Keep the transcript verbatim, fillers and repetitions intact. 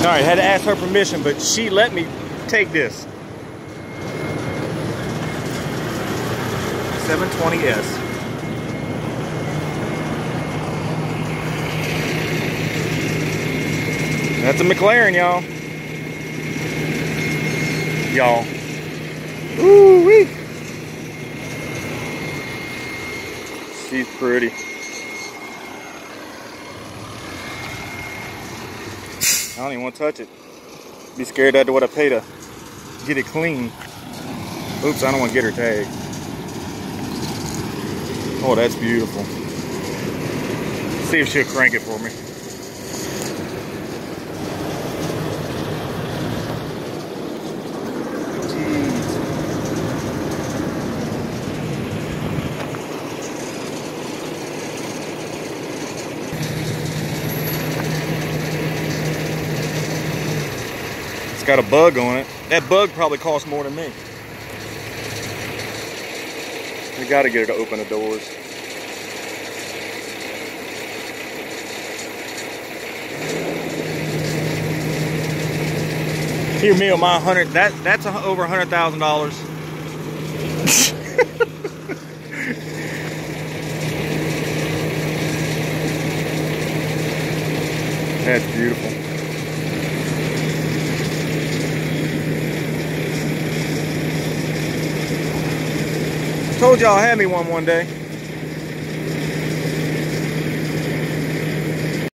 Alright, had to ask her permission, but she let me take this. seven twenty S. That's a McLaren, y'all. Y'all. Ooh-wee. She's pretty. I don't even want to touch it. Be scared after what I pay to get it clean. Oops, I don't want to get her tag. Oh, that's beautiful. See if she'll crank it for me. Got a bug on it. That bug probably costs more than me. We got to get her to open the doors. Here, me on my hundred. That that's a, over a hundred thousand dollars. That's beautiful. Told y'all I had me one one day.